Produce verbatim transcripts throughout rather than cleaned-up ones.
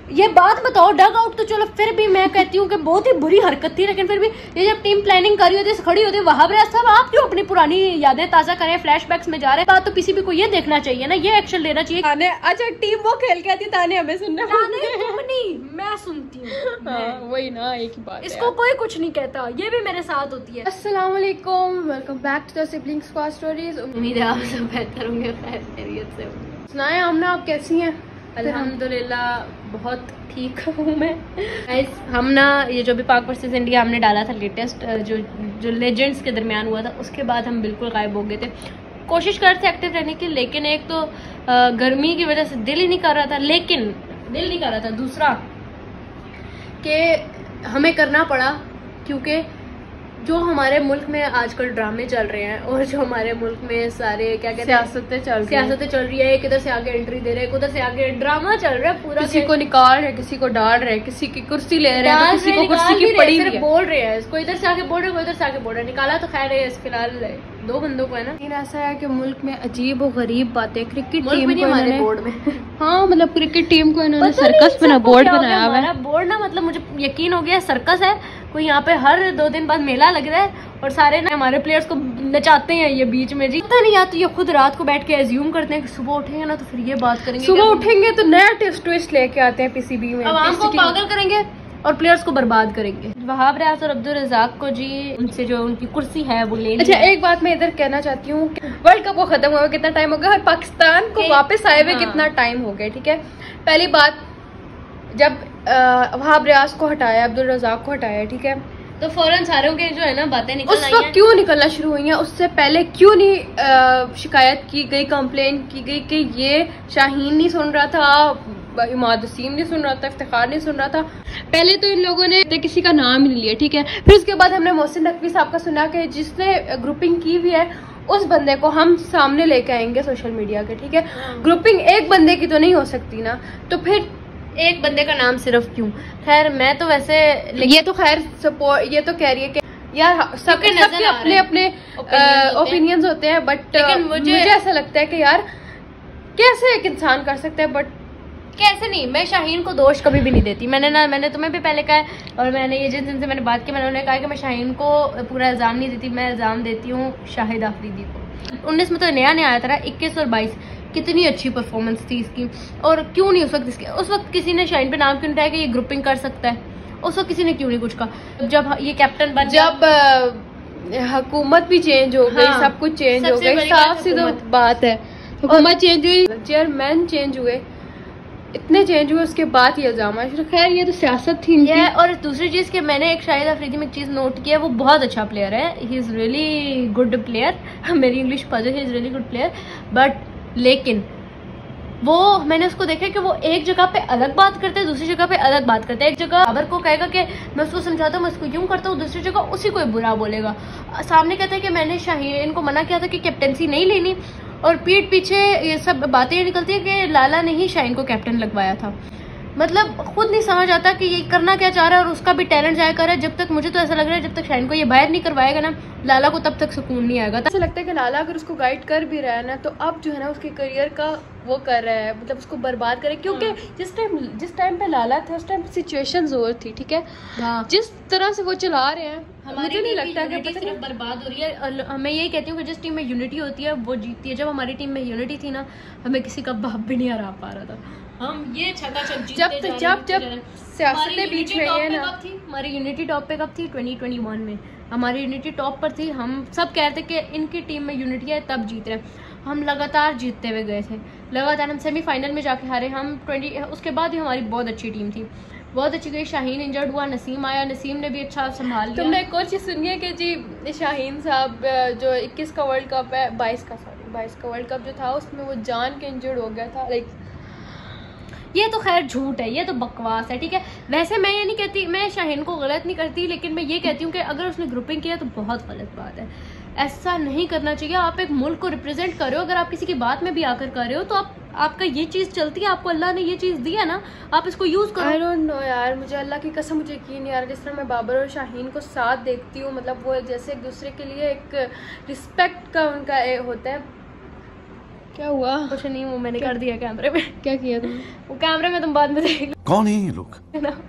ये बात बताओ, डग आउट तो चलो फिर भी मैं कहती हूँ कि बहुत ही बुरी हरकत थी, लेकिन फिर भी ये जब टीम प्लानिंग कर रही होती है, खड़ी होती है, वहां पर साहब आप क्यों अपनी पुरानी यादें ताजा करें, फ्लैशबैक्स में जा रहे हैं। बात तो पीसीबी को ये देखना चाहिए ना, ये एक्शन लेना चाहिए। ताने, अच्छा टीम वो खेल के आती है, ताने हमें सुनना, नहीं मैं सुनती हूँ। वही ना, एक ही बात, इसको कोई कुछ नहीं कहता, ये भी मेरे साथ होती है। अस्सलाम वालेकुम, welcome back to the sibling squad stories. उम्मीद है आप सब बेहतर होंगे, खैरियत से होंगे। सुनाएं आमना, आप कैसी हैं? अल्हम्दुलिल्लाह बहुत ठीक हूँ मैं। गाइस हम ना ये जो भी पाक वर्सेस इंडिया हमने डाला था लेटेस्ट, जो जो लेजेंड्स के दरमियान हुआ था, उसके बाद हम बिल्कुल गायब हो गए थे। कोशिश कर रहे थे एक्टिव रहने की, लेकिन एक तो गर्मी की वजह से दिल ही नहीं कर रहा था, लेकिन दिल नहीं कर रहा था, दूसरा कि हमें करना पड़ा, क्योंकि जो हमारे मुल्क में आजकल ड्रामे चल रहे हैं और जो हमारे मुल्क में सारे क्या कहते हैं सियासतें चल सियासतें चल रही है, एक इधर से आगे एंट्री दे रहे हैं, उधर से आगे ड्रामा चल रहा है पूरा, किसी को निकाल रहे, किसी को डाल रहे, किसी की कुर्सी ले रहे हैं, किसी को कुर्सी की पड़ी हुई है, बोल रहे हैं, इसको इधर से आगे बोल रहे हैं, इधर से आगे बोल रहे हैं। निकाला तो खैर है फिलहाल दो बंदों को है ना। लेकिन ऐसा है कि मुल्क में अजीब और गरीब बातें, क्रिकेट टीम को हमारे बोर्ड में हाँ मतलब क्रिकेट टीम को इन्होंने सर्कस बना बोर्ड बनाया हुआ है। बोर्ड ना मतलब मुझे यकीन हो गया सर्कस है कोई, यहाँ पे हर दो दिन बाद मेला लग रहा है और सारे ना हमारे प्लेयर्स को नचाते हैं ये बीच में जी। पता नहीं, या तो ये खुद रात को बैठ के एज्यूम करते हैं कि सुबह उठेंगे ना तो फिर ये बात करेंगे, सुबह उठेंगे तो नया ट्विस्ट ट्विस्ट लेके आते हैं पीसीबी में, आवाम को पागल करेंगे और प्लेयर्स को बर्बाद करेंगे। वहाब रियाज और अब्दुल रज़ाक को जी उनसे जो उनकी कुर्सी है वो ले। अच्छा एक बात मैं इधर कहना चाहती हूँ, वर्ल्ड कप वो खत्म हुआ कितना टाइम हो गया और पाकिस्तान को वापस आए हुए कितना टाइम हो गया, ठीक है। पहली बात, जब वहाब रियाज को हटाया, अब्दुल रज़ाक को हटाया, ठीक है, तो फौरन सारों के जो है ना बातें निकल आई हैं। क्यों निकलना शुरू हुई हैं? उससे पहले क्यों नहीं आ, शिकायत की गई, कंप्लेन की गई कि ये शाहीन नहीं सुन रहा था, इमाद वसीम नहीं सुन रहा था, इफ्तिखार नहीं सुन रहा था। पहले तो इन लोगों ने किसी का नाम ही नहीं लिया, ठीक है। फिर उसके बाद हमने मोहसिन नकवी साहब का सुना कि जिसने ग्रुपिंग की हुई है उस बंदे को हम सामने लेके आएंगे सोशल मीडिया के, ठीक है। ग्रुपिंग एक बंदे की तो नहीं हो सकती ना, तो फिर एक बंदे का नाम सिर्फ क्यों? खैर मैं तो वैसे ये तो खैर सपोर्ट, ये तो कह रही है कि यार सबके सबके अपने अपने ओपिनियंस होते हैं, बट मुझे, मुझे ऐसा लगता है कि यार कैसे एक इंसान कर सकता है, बट कैसे नहीं। मैं शाहीन को दोष कभी भी नहीं देती, मैंने ना मैंने तुम्हें भी पहले कहा और मैंने ये जिन जिनसे मैंने बात की, मैंने उन्हें कहा कि मैं शाहीन को पूरा इल्ज़ाम नहीं देती, मैं इल्ज़ाम देती हूँ शाहिद आफरीदी को। उन्नीस में तो नया नया आया था, इक्कीस और बाईस कितनी अच्छी परफॉर्मेंस थी इसकी, और क्यों नहीं उस वक्त इसके उस वक्त किसी ने शाहीन पे नाम क्यों उठाया कि ये ग्रुपिंग कर सकता है? उस वक्त किसी ने क्यों नहीं कुछ कहा? जब ये कैप्टन बन, जब हुकूमत भी चेंज हो गई, हाँ, सब कुछ चेंज हो गई, साफ सी तो बात है, हुकूमत चेंज हुई, चेयरमैन चेंज हुए, इतने चेंज हुए, उसके बाद ये इल्जाम है। खैर ये तो सियासत थी इनकी। और दूसरी चीज कि मैंने एक शाहिद अफरीदी में एक चीज नोट किया, वो बहुत अच्छा प्लेयर है, he is really good player, मेरी English puzzle, he is really good player, but लेकिन वो मैंने उसको देखा कि वो एक जगह पे अलग बात करता है, दूसरी जगह पे अलग बात करता है। एक जगह बाबर को कहेगा कि मैं उसको समझाता हूँ, मैं इसको यूं करता हूँ, दूसरी जगह उसी को बुरा बोलेगा। सामने कहता है कि मैंने शाहीन को मना किया था कि कैप्टनसी नहीं लेनी, और पीठ पीछे ये सब बातें निकलती है कि लाला ने ही शाहीन को कैप्टन लगवाया था। मतलब खुद नहीं समझ आता कि ये करना क्या चाह रहा है, और उसका भी टैलेंट जाया कर रहा है। जब तक मुझे तो ऐसा लग रहा है जब तक शाहीन को ये बाहर नहीं करवाएगा ना, लाला को तब तक सुकून नहीं आएगा। ऐसा लगता है कि लाला अगर उसको गाइड कर भी रहा है ना, तो अब जो है ना उसके करियर का वो कर रहा है, मतलब उसको बर्बाद करे, क्योंकि हाँ। जिस टाइम जिस टाइम पे लाला था उस टाइम सिचुएशंस और थी, ठीक है, हाँ। जिस तरह से वो चला रहे हैं, मुझे नहीं लगता कि सिर्फ बर्बाद हो रही है। मैं यही कहती हूँ कि जिस टीम में यूनिटी होती है वो जीतती है। जब हमारी टीम में यूनिटी थी ना, हमें किसी का बाप भी नहीं हरा पा रहा था, हम ये छक्का छक जीतते जब जब जब, जब सियासतें बीच में है ना। हमारी यूनिटी टॉप पे कब थी? ट्वेंटी ट्वेंटी वन में हमारी यूनिटी टॉप पर थी। हम सब कह रहे थे कि इनकी टीम में यूनिटी है तब जीत रहे, हम लगातार जीतते हुए गए थे, लगातार हम सेमीफाइनल में जाके हारे। हम ट्वेंटी उसके बाद भी हमारी बहुत अच्छी टीम थी, बहुत अच्छी गई। शाहीन इंजर्ड हुआ, नसीम आया, नसीम ने भी अच्छा संभाल लिया। तुमने एक और चीज़ सुनी है कि जी शाहीन साहब जो इक्कीस का वर्ल्ड कप है, बाईस का सॉरी बाईस का वर्ल्ड कप जो था उसमें वो जान के इंजर्ड हो गया था। लाइक ये तो खैर झूठ है, ये तो बकवास है, ठीक है। वैसे मैं ये नहीं कहती, मैं शाहीन को गलत नहीं करती, लेकिन मैं ये कहती हूँ कि अगर उसने ग्रुपिंग किया तो बहुत गलत बात है, ऐसा नहीं करना चाहिए। आप एक मुल्क को रिप्रेजेंट कर रहे हो, अगर आप किसी की बात में भी आकर कर रहे हो तो आप आपका ये चीज़ चलती है, आपको अल्लाह ने ये चीज़ दी है ना, आप इसको यूज़ करो। आई डोंट नो यार, मुझे अल्लाह की कसम मुझे यकीन नहीं आ रहा। जिस तरह मैं बाबर और शाहीन को साथ देखती हूँ, मतलब वो जैसे एक दूसरे के लिए एक रिस्पेक्ट का उनका होता है, क्या हुआ? कुछ नहीं, वो मैंने कर दिया कैमरे में। क्या किया तुमने? वो कैमरे में तुम बाद में देख लो। कौन है ये लोग?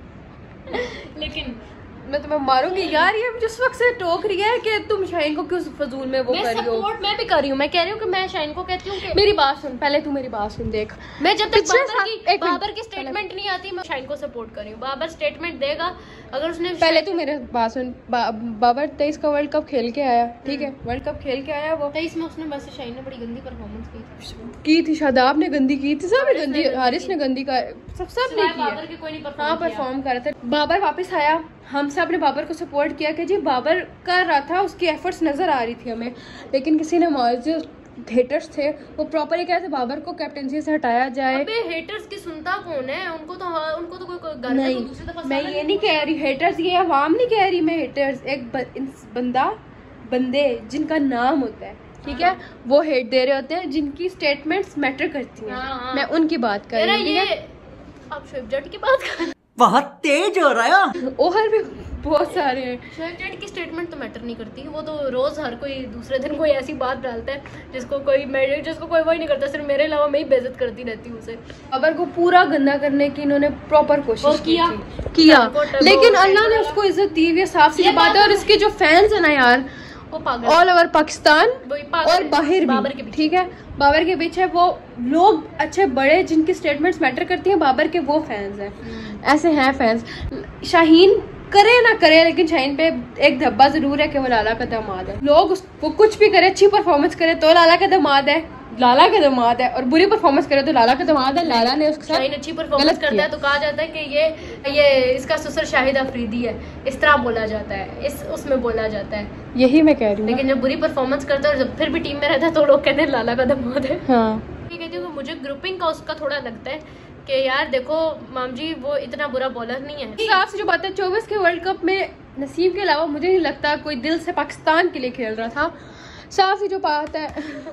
लेकिन मैं तुम्हें मारूंगी यार, ये जिस वक्त से टोक रही है कि तुम शाहीन को क्यों फजूल में वो कर रही हो। सपोर्ट मैं भी कर रही हूँ, मैं कह रही हूँ कि मैं शाहीन को कहती हूँ कि मेरी बात सुन, पहले तू मेरी बात सुन। देख, मैं जब तक बाबर की एक बाबर की स्टेटमेंट नहीं आती मैं शाहीन को सपोर्ट कर रही हूँ। बाबर स्टेटमेंट देगा, अगर उसने पहले तू मेरे बात सुन। बा, बाबर तेईस का वर्ल्ड कप खेल के आया, ठीक है, वर्ल्ड कप खेल के आया वो तेईस में उसने बस शाहीन ने बड़ी गंदी परफॉर्मेंस की की थी, शादाब ने गंदी की थी, सब गंदी, हारिस ने गंदी का, सब सब ने की। बाबर के कोई नहीं परफॉर्म हाँ परफॉर्म कर रहा था। बाबर वापस आया, हम सब ने बाबर को सपोर्ट किया कि जी बाबर कर रहा था, उसकी एफर्ट्स नजर आ रही थी हमें, लेकिन किसी ने जो हेटर्स थे वो प्रॉपर कह रहे थे बाबर को कैप्टनसी से हटाया जाए। अबे हेटर्स की सुनता कौन है? उनको तो उनको तो कोई घर नहीं, तो दूसरी दफा मैं ये नहीं कह रही हेटर्स, ये आवाम नहीं कह रही मैं हेटर्स, एक ब, बंदा बंदे जिनका नाम होता है, ठीक है, वो हेट दे रहे होते हैं, जिनकी स्टेटमेंट्स मैटर करती हैं। हाँ, मैं उनकी बात कर रही हूँ। आप शुएब जट की बात कर, बहुत तेज हो रहा है। और भी बहुत सारे हैं। शुएब जट की स्टेटमेंट तो मैटर नहीं करती, वो तो रोज हर कोई दूसरे दिन कोई ऐसी बात डालता है जिसको कोई जिसको कोई वही नहीं करता, सिर्फ मेरे अलावा मैं ही बेइज्जत करती रहती हूँ उसे। बाबर को पूरा गंदा करने की इन्होंने प्रॉपर कोशिश की किया किया लेकिन अल्लाह ने उसको इज्जत दी हुई, साफ सीधी बात है। और इसके जो फैंस है ना यार, वो पागल ऑल ओवर पाकिस्तान और बाहर बाबर के भी, ठीक है, बाबर के पीछे वो लोग अच्छे बड़े जिनकी स्टेटमेंट्स मैटर करती हैं, बाबर के वो फैंस हैं, ऐसे हैं फैंस। शाहीन करे ना करे, लेकिन शाहीन पे एक धब्बा जरूर है कि वो लाला का दामाद है। लोग वो कुछ भी करे, अच्छी परफॉर्मेंस करे तो लाला का दामाद है, लाला का दामाद है, और बुरी परफॉर्मेंस करे तो लाला का दामाद है। लाला ने उसके साथ अच्छी परफॉर्मेंस करता है तो कहा जाता है कि ये ये इसका ससुर शाहिद अफरीदी है, इस तरह बोला जाता है, इस उसमें बोला जाता है। यही मैं कह रही हूँ। लेकिन जब बुरी परफॉर्मेंस करता है और जब फिर भी टीम में रहता है तो लोग कहते हैं लाला का दामाद है। हाँ, ये कहती हूँ मुझे ग्रुपिंग का उसका थोड़ा लगता है कि यार देखो माम जी वो इतना बुरा बॉलर नहीं है। आपसे जो बात है, चौबीस के वर्ल्ड कप में नसीम के अलावा मुझे नहीं लगता कोई दिल से पाकिस्तान के लिए खेल रहा था। साफ ही जो बात है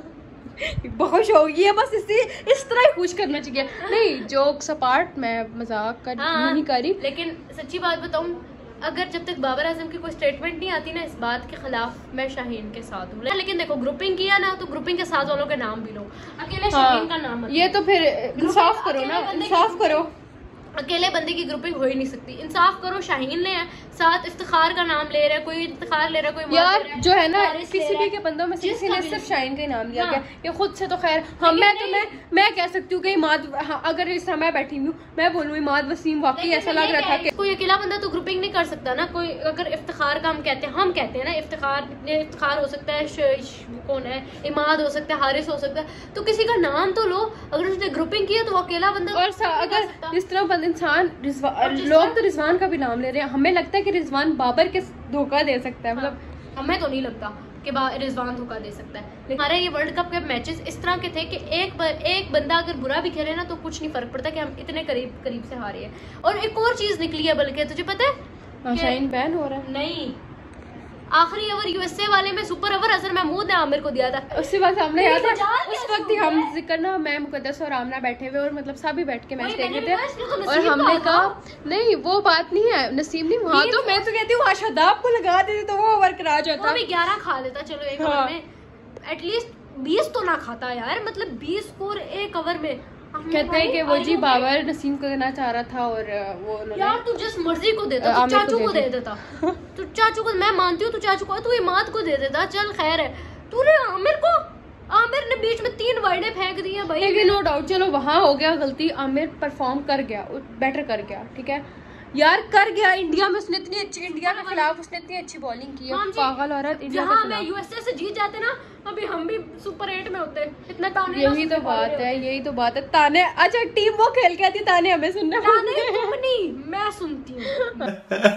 बहुत होगी है, बस इसी इस तरह ही खुश करना चाहिए। नहीं, जोक्स अपार्ट, मैं मजाक कर हाँ, नहीं करी, लेकिन सच्ची बात बताऊं, अगर जब तक बाबर आजम की कोई स्टेटमेंट नहीं आती ना इस बात के खिलाफ, मैं शाहीन के साथ हूँ। लेकिन देखो ग्रुपिंग किया ना तो ग्रुपिंग के साथ वालों के नाम भी लो, अकेले शाहीन का नाम ये तो फिर इंसाफ करो ना, इंसाफ करो। अकेले बंदे की ग्रुपिंग हो ही नहीं सकती, इंसाफ करो। शाहीन ने साथ इफ्तिखार का नाम ले रहा है, कोई इफ्तिखार ले रहा है, कोई यार जो है ना किसी भी के बंदों में से किसी ने सिर्फ शाहीन का ही नाम लिया गया, ये खुद से तो खैर हम मैं तो मैं मैं कह सकती हूँ कि इमाद, हाँ, अगर इस समय बैठी हूँ मैं बोलूँ इमाद वसीम वाकई ऐसा लग रहा था कि कोई अकेला बंदा तो ग्रुपिंग नहीं कर सकता ना। कोई अगर इफ्तिखार का हम कहते हैं हम कहते हैं ना इफ्तिखार इफ्तिखार हो सकता है, कौन है, इमाद हो सकता है, हारिस हो सकता है, तो किसी का नाम तो लो। अगर उसने ग्रुपिंग की है तो अकेला बंदा, और अगर इस तरह इंसान लोग तो रिजवान का भी नाम ले रहे हैं, हमें लगता है कि रिजवान बाबर के धोखा दे सकता है, मतलब हमें तो नहीं लगता कि रिजवान धोखा दे सकता है। हमारे ये वर्ल्ड कप के मैचेस इस तरह के थे कि एक ब, एक बंदा अगर बुरा भी खेले ना तो कुछ नहीं फर्क पड़ता कि हम इतने करीब करीब से हारे हैं। और एक और चीज निकली है, बल्कि तुझे पता है शाहीन बैन हो रहा है। नहीं, आखिरी ओवर यूएसए वाले में सुपर ओवर अजहर महमूद ने आमिर को दिया था। उसके बाद हमने याद है उस वक्त ही हम जिक्र ना, मैं मुकद्दस और आमना बैठे हुए और मतलब सभी बैठ के मैच देख रहे थे और हमने कहा नहीं वो बात नहीं है, नसीब नहीं वहाँ तो मैं तो कहती हूँ शादाब को लगा देते तो वो ओवर करा जाता, वो भी ग्यारह खा लेता। चलो एक ओवर में एटलीस्ट बीस तो ना खाता यार, मतलब बीस स्कोर एक ओवर में। कहते हैं कि वो जी बाबर नसीम को देना चाह रहा था और वो यार तू जिस मर्जी को देता, तू चाचू को दे देता, तू चाचू को, मैं मानती हूँ तू चाचू को, तू इमाद को दे देता, चल खैर है, तूने आमिर को, आमिर ने बीच में तीन वर्डे फेंक दिए भाई। लेकिन नो डाउट चलो वहाँ हो गया गलती, आमिर परफॉर्म कर गया, बेटर कर गया, ठीक है यार कर गया। इंडिया में उसने इतनी अच्छी, इंडिया के खिलाफ उसने इतनी अच्छी बॉलिंग की है, पागल औरत। इंडिया के खिलाफ यूएसए से जीत जाते ना अभी हम भी सुपर एट में होते, इतना ताने। यही तो बात है, यही तो बात है, ताने। अच्छा टीम वो खेल के आती, ताने हमें सुनने नहीं, मैं सुनती हूँ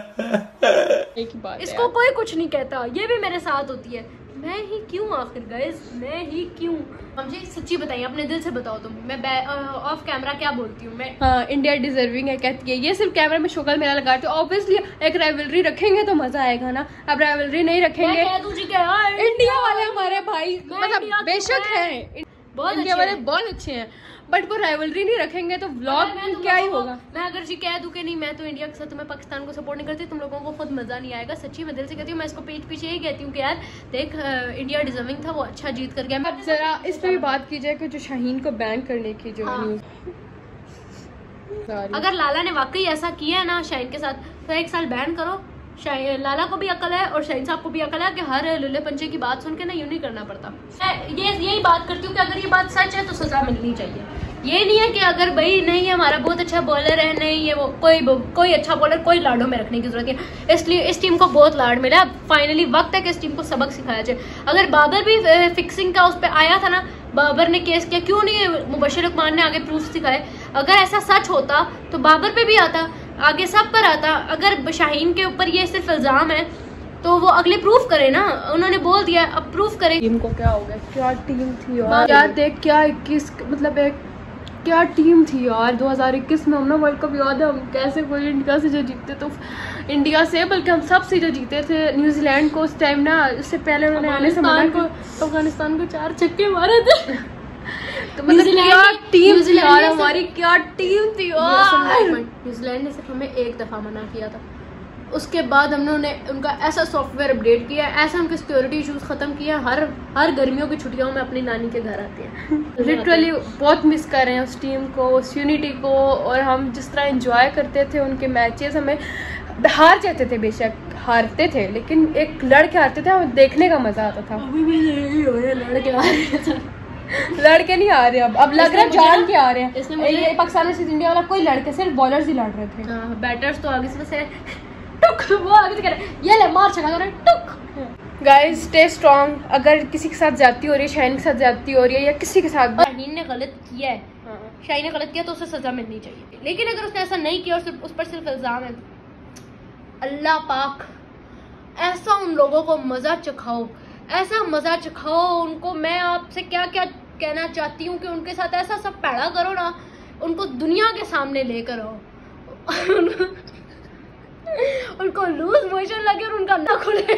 एक ही बात, इसको कोई कुछ नहीं कहता, ये भी मेरे साथ होती है। मैं ही क्यों आखिर गाइस, मैं ही क्यों? मुझे सच्ची बताइए, अपने दिल से बताओ तुम, मैं ऑफ कैमरा क्या बोलती हूँ मैं? हाँ, इंडिया डिजर्विंग है कहती है, ये सिर्फ कैमरे में शक्ल मेरा लगाते हो। ऑब्वियसली एक राइवलरी रखेंगे तो मजा आएगा ना, अब राइवलरी नहीं रखेंगे। इंडिया वाले हमारे भाई मतलब बेशक है, इंडिया वाले बहुत अच्छे हैं, बट वो राइवलरी नहीं रखेंगे तो व्लॉग क्या ही होगा। मैं अगर जी कह दूं कि नहीं मैं तो इंडिया के साथ, तुम्हें पाकिस्तान को सपोर्ट नहीं करती, तुम लोगों को खुद मजा नहीं आएगा। सच्ची मैं दिल से कहती हूँ, मैं इसको पीठ पीछे यही कहती हूँ कि यार देख इंडिया डिजर्विंग था, वो अच्छा जीत कर गया। अब जरा इस पे भी बात की जाए कि जो शाहीन को बैन करने की जो न्यूज, अगर लाला ने वाकई ऐसा किया है ना शाहीन के साथ तो एक साल बैन करो। लाला को भी अकल है और शाहीन साहब को भी अकल है कि हर लुल्ले पंचे की बात सुन के ना यूं नहीं करना पड़ता। मैं ये यही बात करती हूँ कि अगर ये बात सच है तो सजा मिलनी चाहिए। ये नहीं है कि अगर भाई नहीं हमारा बहुत अच्छा बॉलर है, नहीं ये वो कोई कोई अच्छा बॉलर कोई लाडों में रखने की जरूरत है। इसलिए इस टीम को बहुत लाड मिला। फाइनली वक्त है कि इस टीम को सबक सिखाया जाए। अगर बाबर भी फिक्सिंग का उस पर आया था ना, बाबर ने केस किया, क्यों नहीं मुबशिर उस्मान ने आगे प्रूफ सिखाए। अगर ऐसा सच होता तो बाबर पे भी आता, आगे सब पर आता। अगर शाहीन के ऊपर ये सिर्फ इल्जाम है तो वो अगले प्रूफ करे ना, उन्होंने बोल दिया अब प्रूफ करे। टीम को क्या हो गया, क्या टीम थी यार, यार देख क्या इक्कीस मतलब एक क्या टीम थी यार। दो हज़ार इक्कीस में हम ना वर्ल्ड कप याद है हम कैसे कोई इंडिया से जो जीते, तो इंडिया से बल्कि हम सब से जो जीते थे न्यूजीलैंड को उस टाइम ना, उससे पहले उन्होंने आने से मना को अफगानिस्तान को चार छक्के मारे थे। तो मतलब क्या टीम थी यार हमारी, क्या टीम थी यार। न्यूजीलैंड ने सिर्फ हमें एक दफा मना किया था, उसके बाद हमने उनका ऐसा सॉफ्टवेयर अपडेट किया, ऐसा उनके सिक्योरिटी इश्यूज खत्म किया। हर हर गर्मियों की छुट्टियों में अपनी नानी के घर आते हैं। लिटरली बहुत मिस कर रहे हैं उस टीम को, उस यूनिटी को। और हम जिस तरह एंजॉय करते थे उनके मैचेस, हमें हार जाते थे, बेशक हारते थे लेकिन एक लड़के हारते थे, हमें देखने का मजा आता था। अभी भी यही हो रहा है, लड़के आ रहे थे, लड़के नहीं आ रहे अब अब लग रहा है जान के आ रहे हैं। ये पाकिस्तान से इंडिया वाला कोई लड़के सिर्फ बॉलर्स ही लड़ रहे थे। हाँ, बैटर्स तो आगे से टुक, वो आगे से कह रहे ये ले मार चला रहे टुक। Guys stay strong. अगर किसी के साथ जाती हो रही है, शाहीन के साथ जाती हो रही है या किसी के साथ, शाहीन ने गलत किया है, शाहीन ने गलत किया तो उसे सजा मिलनी चाहिए। लेकिन अगर उसने ऐसा नहीं किया और सिर्फ उस पर सिर्फ इल्जाम है, अल्लाह पाक ऐसा उन लोगों को मजा चखाओ, ऐसा मजा चखाओ उनको। मैं आपसे क्या क्या कहना चाहती हूँ कि उनके साथ ऐसा सब पैड़ा करो ना, उनको दुनिया के सामने लेकर आओ, उनको लूज मोशन लगे और उनका ना खुले।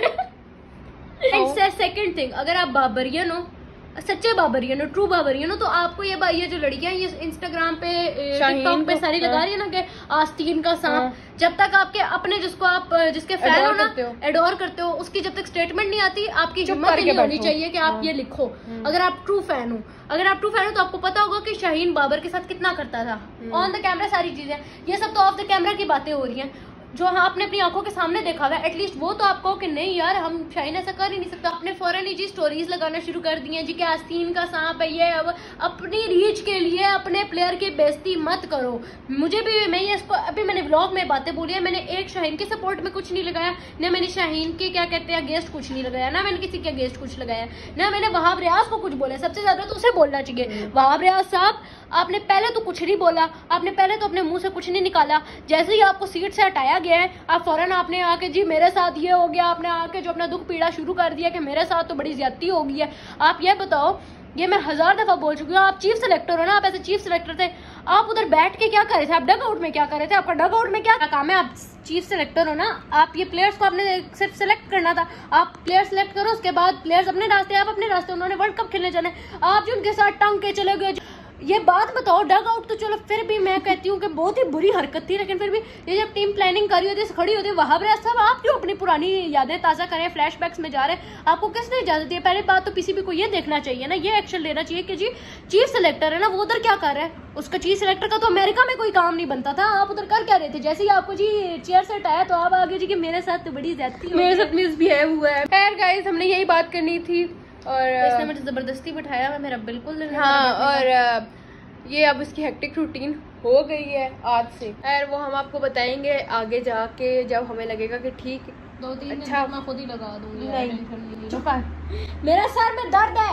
सेकंड थिंग, अगर आप बाबरियन हो, सच्चे बाबरियन हो, ट्रू बाबरियन हो, तो आपको ये ये जो लड़कियां ये इंस्टाग्राम पे टिकटॉक पे सारी लगा रही है ना कि आस्तीन का सांप, जब तक आपके अपने जिसको आप जिसके फैन हो ना, एडोर करते हो, उसकी जब तक स्टेटमेंट नहीं आती आपकी हिम्मत नहीं होनी चाहिए कि आप ये लिखो। अगर आप ट्रू फैन हो, अगर आप ट्रू फैन हो तो आपको पता होगा कि शाहीन बाबर के साथ कितना करता था ऑन द कैमरा। सारी चीजें ये सब तो ऑफ द कैमरा की बातें हो रही हैं जो हाँ आपने अपनी आंखों के सामने देखा हुआ है। एटलीस्ट वो तो आपको कि नहीं यार हम शाहीन ऐसा कर ही नहीं सकता। अपने फौरन ही जी स्टोरीज लगाना शुरू कर दी हैं जी कि आस्तीन का सांप है ये। अब अपनी रीच के लिए अपने प्लेयर की बेइज्जती मत करो। मुझे भी मैं ये इसको अभी मैंने व्लॉग में बातें बोली है, मैंने एक शाहीन के सपोर्ट में कुछ नहीं लगाया, ना मैंने शाहीन के क्या कहते हैं अगेंस्ट कुछ नहीं लगाया, ना मैंने किसी के अगेंस्ट कुछ लगाया, ना मैंने वहाब रियाज को कुछ बोला। सबसे ज्यादा तो उसे बोलना चाहिए। वहाब रियाज साहब आपने पहले तो कुछ नहीं बोला, आपने पहले तो अपने मुंह से कुछ नहीं निकाला। जैसे ही आपको सीट से हटाया गया है आप फौरन आपने आके जी मेरे साथ ये हो गया, आपने आके जो अपना दुख पीड़ा शुरू कर दिया कि मेरे साथ तो बड़ी ज्यादती हो गई है। आप ये बताओ, ये मैं हजार दफा बोल चुकी हूँ, आप चीफ सेलेक्टर हो ना, आप ऐसे चीफ सेलेक्टर थे, आप उधर बैठ के क्या कर रहे थे? आप डग आउट में क्या कर रहे थे? आपका डग आउट में क्या काम है? आप चीफ सेलेक्टर हो ना, आप ये प्लेयर्स को आपने सिर्फ सेलेक्ट करना था। आप प्लेयर सेलेक्ट करो, उसके बाद प्लेयर्स अपने रास्ते, आप अपने रास्ते। उन्होंने वर्ल्ड कप खेलने जाने, आप जो उनके साथ टंग के चले गए। ये बात बताओ, डग आउट तो चलो फिर भी मैं कहती हूँ कि बहुत ही बुरी हरकत थी, लेकिन फिर भी ये जब टीम प्लानिंग कर रही होती है, खड़ी होती है, वहाब रियाज साहब आप क्यों अपनी पुरानी यादें ताज़ा करें, फ्लैशबैक्स में जा रहे हैं? आपको किसने इजाजत दी है? पहली बात तो पीसीबी को ये देखना चाहिए ना, ये एक्शन लेना चाहिए कि जी चीफ सेलेक्टर है ना, वो उधर क्या कर रहा है? उसका चीफ सेलेक्टर का तो अमेरिका में कोई काम नहीं बनता था, आप उधर कर क्या रहे थे? जैसे ही आपको जी चेयर से हटाया तो आप आगे जी कि मेरे साथ तो बड़ी ज्यादती, मेरे साथ मिसबिहेव हुआ है। खैर गाइस हमने यही बात करनी थी और इसने मुझे जबरदस्ती बिठाया, मेरा बिल्कुल नहीं। हाँ, और ये अब उसकी हेक्टिक रूटीन हो गई है आज से। और वो हम आपको बताएंगे आगे जाके जब हमें लगेगा कि ठीक दो तीन अच्छा मैं खुद ही लगा दूंगी। नहीं चुप है, मेरा सर में दर्द है,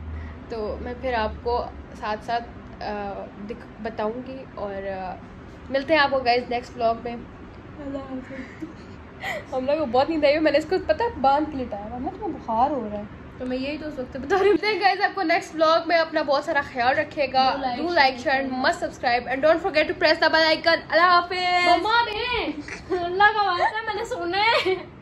तो मैं फिर आपको साथ साथ बताऊंगी। और आ, मिलते हैं आपको गाइस नेक्स्ट व्लॉग में। हम लोग को बहुत नींद आई है, मैंने इसको पता बांध के लिटाया हुआ, मुझे बुखार हो रहा है, तो मैं यही तो उस वक्त बता रही हूँ। गाइस आपको नेक्स्ट व्लॉग में अपना बहुत सारा ख्याल रखिएगा। Do like share must subscribe and don't forget to press the bell icon. अल्लाह हाफिज़। अल्लाह का वास्ता मैंने सुना है।